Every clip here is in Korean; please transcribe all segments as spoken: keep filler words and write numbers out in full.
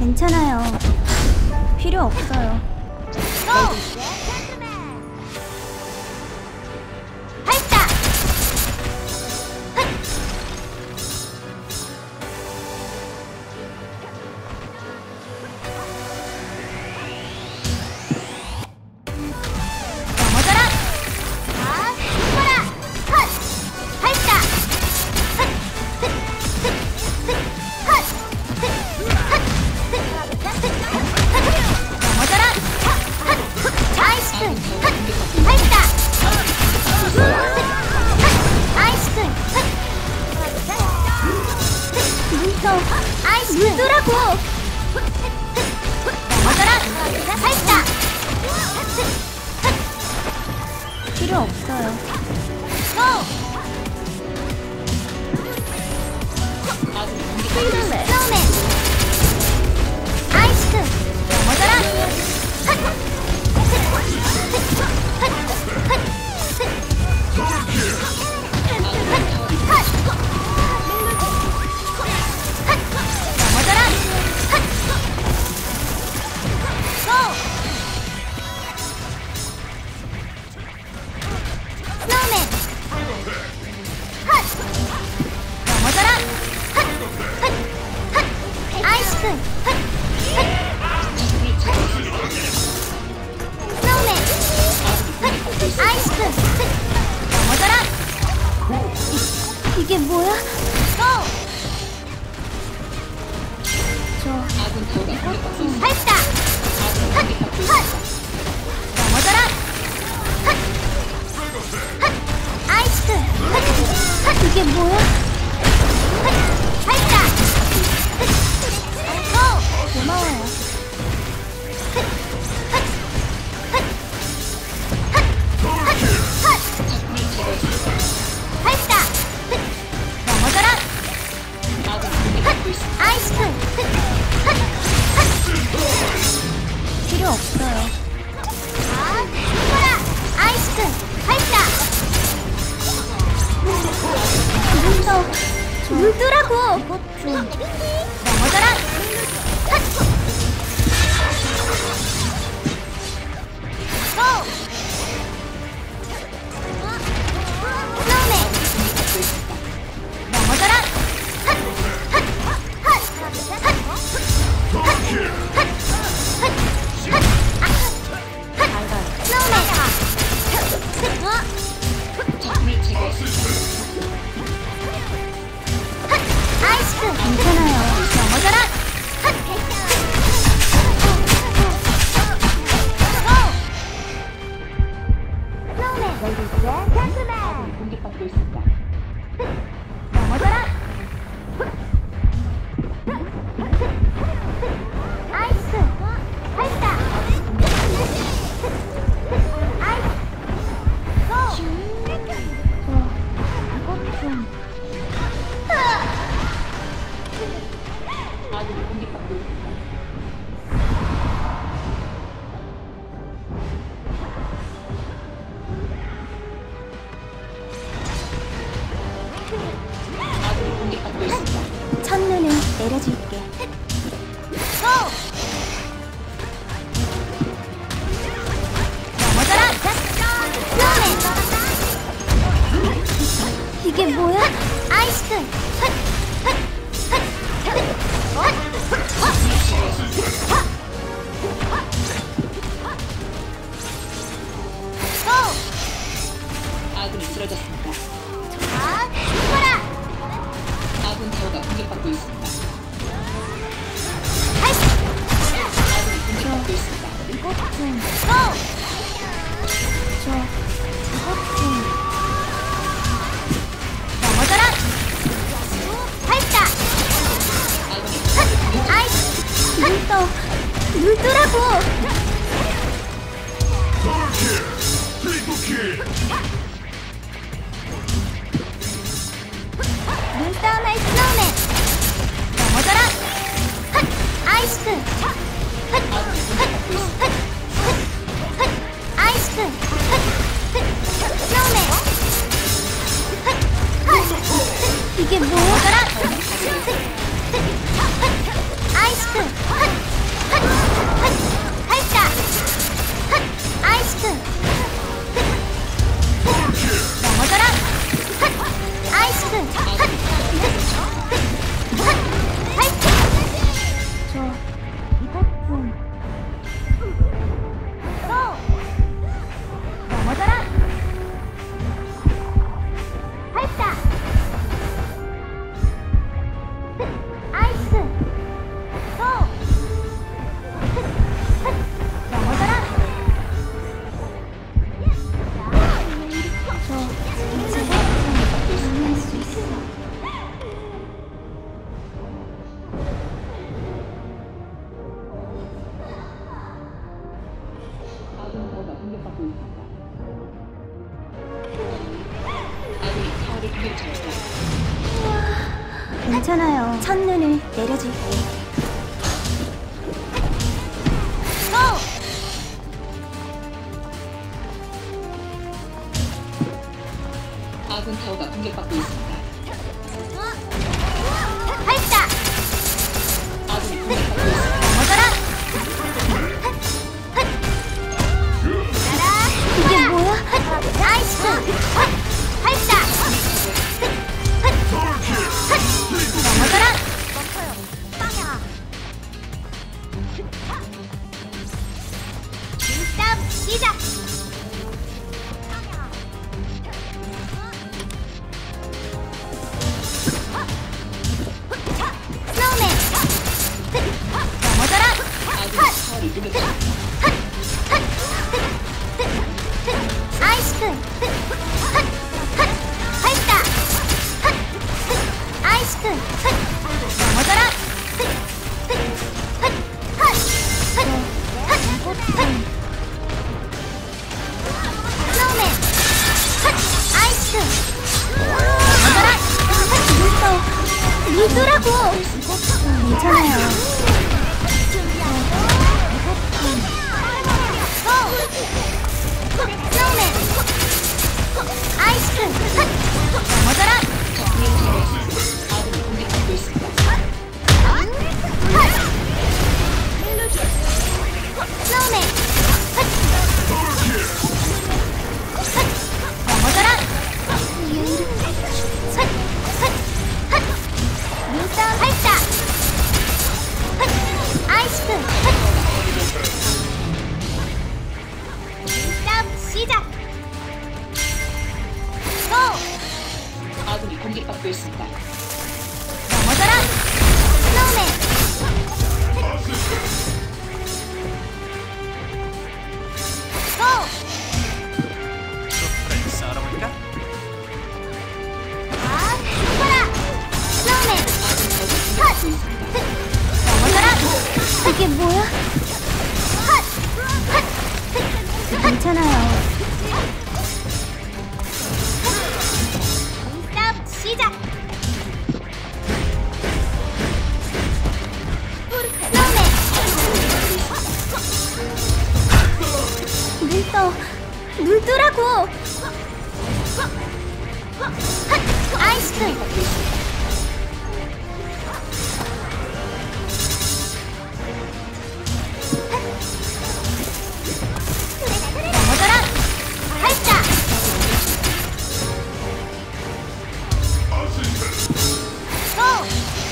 괜찮아요. 필요 없어요. 고! 발사! 넘어져라! 아, 죽어라! 헛! 발사! 헛! 헛! 헛! 헛! 넘어져라! 아이스크림! 발사! 아이스크림! 눈떠! 아이스크림! 눈떠라고! 넘어져라! 발사! 필요 없어요. 고! 스노우맨! 아이스크림! 넘어져라! 헛! 넘어져라! 고! 스노우맨! 헛! 넘어져라! 헛! 헛! 헛! 아이스크림! 헛! 헛! 스노우맨! 헛! 아이스크림! 헛! 넘어져라! 이, 이게 뭐야? 고! 저 이것 좀 발사! 헛! 헛! 넘어져라! 헛! 헛! 아이스크림! 헛! 헛! 이게 뭐야? 헛! 발사! 헛! 고! 고마워요. 헛! 헛! 헛! 헛! 헛! 헛! 발사! 헛! 넘어져라! 헛! 아이스크림! 헛! 헛! 헛! 필요 없어요. 아, 죽어라! 아이스크림! 발사! 눈떠! 눈뜨라고! 이것 좀 넘어져라! 헛! 고! 스노우맨! 넘어져라! 헛! 헛! 헛! 헛! 헛! 헛! 헛! 헛! 아! 헛! 스노우맨! 어? 헛! 아이스크림! 괜찮아요. 넘어져라! 헛! 고! 스노우맨! 공격받고 있습니다. 넘어져라! 아이스크림! 발사! 아이스! 고! 저 이것 좀 아군이 공격받고 있습니다. 아군이 공격받고 있습니다. 첫눈을 내려줄게. 고! 넘어져라! 스노우맨! 이게 뭐야? 아이스크림! 헛! 헛! 헛! 헛! 헛! 고! 아군이 쓰러졌습니다. 아, 죽어라! 아군 타워가 공격받고 있습니다. 아이스! 아군이 공격받고 있습니다. 이것 좀 고! 저 이것 좀 넘어져라! 발사! 아군이 헛! 아이스! 눈떠! 눈뜨라고! 눈싸움할 스노우맨! 넘어져라! 헛! 아이스크림! 헛! 헛! 헛! 헛! 헛! 아이스크림! 헛! 헛! 스노우맨! 헛! 헛! 이게 뭐야? 넘어져라! 헛! 헛! 아이스크림! 헛! 괜찮아요. 첫눈을 내려줄게요. 고! 아군 타워가 공격받고 있습니다. 발사! 아군이 공격받고 있습니다. 얻어라! 이게 뭐야? 아이스! 발사! 얻어라! 싸움 시작! 스노우맨! 넘어져라! 아군이 타워를 공격합니다. 아이스크! 발사! 아이스크! 넘어져라! 스노우맨! 아이스크! 넘어져라! 미소! 미소라고! 괜찮아요. 스노우맨! 아이스크! 넘어져라! 아군이 공격받고 있습니다. 스노우맨! 넘어져라! 눈싸움 발사! 아이스크! 눈싸움 시작! 고! 아군이 공격받고 있습니다. 넘어져라! 스노우맨! 고! 숲을 썰어볼까? 아, 죽어라! 스노우맨! 컷! 넘어져라! 이게 뭐야? 컷! 컷! 괜찮아요. 싸움 시작! 스노우맨! 눈 떠! 눈 뜨라고! 아이스크! 넘어져라! 발사! 고!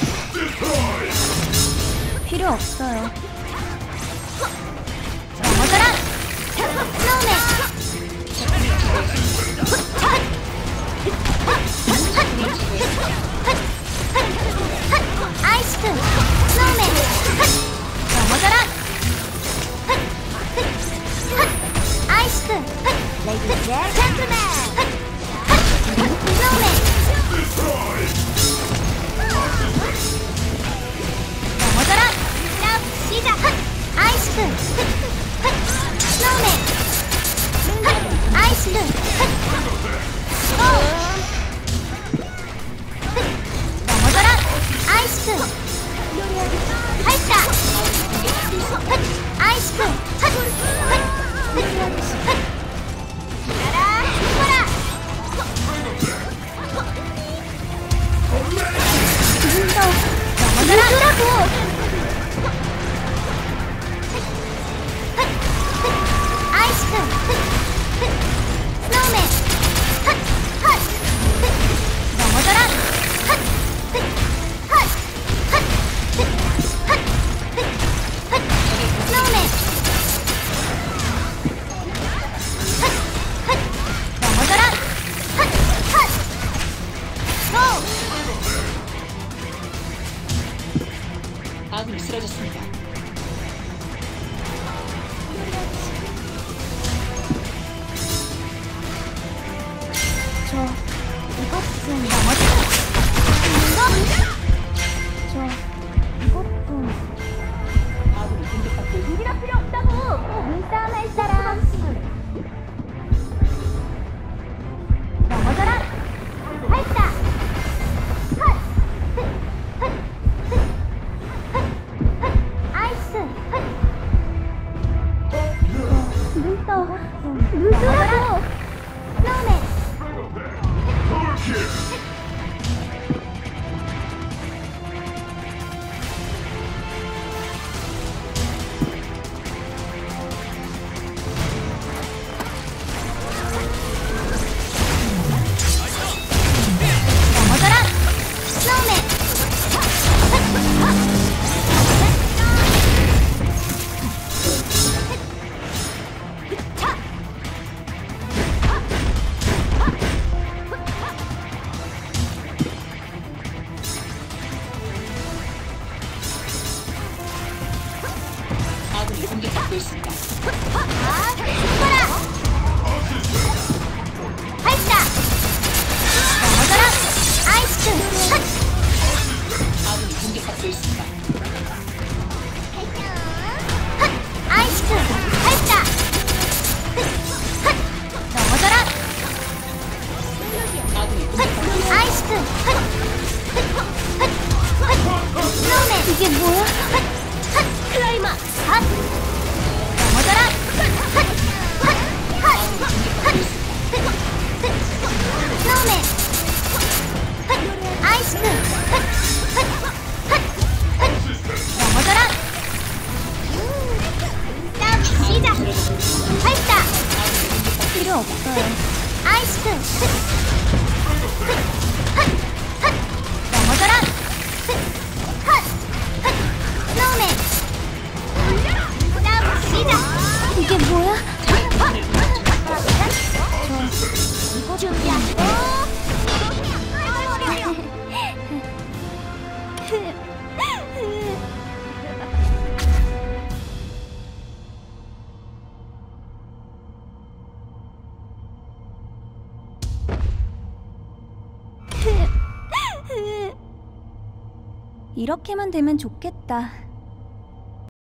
필요 없어요. 넘어져라! 스노우맨! 아이스크! 스노우맨! 넘어져라! 아이스크! 레이디 잭! 젠틀맨! 스노우맨! 넘어져라! 싸움 시작! 아이스크! 스노우맨! 아이스크! 고! 넘어져라! 아이스크! 발사! 아이스크! 가라! 죽어라! 눈떠! 넘어져라! 아이스크! 스노우맨! 컷! 컷! 넘어져라! 컷! 컷! 컷! 컷! 컷! 스노우맨! 컷! 컷! 넘어져라! 컷! 컷! 고! 아군이 쓰러졌습니다. 저 이것 좀 넘어져. 이거? 저 이것 좀. 아군이 공격받고 있습니다. 무기가 필요 없다고. 눈싸움 할 사람. 넘어져라. 발사. 컷. 공격받고 있습니다. 아, 죽어라! 발사! 넘어져라! 아이스! 헛! 아군이 공격받고 있습니다. 헛! 아이스! 발사! 헛! 넘어져라! 아군이 헛! 공격받고 있습니다. 아이스! 헛! 헛! 헛! 헛! 스노우맨! 이게 뭐야? 헛! 헛! 클라이막스! 헛! 넘어져라! 헛! 헛! 헛! 헛! 스노우맨! 헛! 아이스! 헛! 헛! 헛! 헛! 넘어져라! 싸움 시작! 발사! 필요 없어요. 아이스! 헛! 헛! 헛! 헛! 넘어져라! 헛! 헛! 헛! 스노우맨! 싸움 시작! 이게 뭐야? 저 이거 준비하고 이렇게만 되면 좋겠다.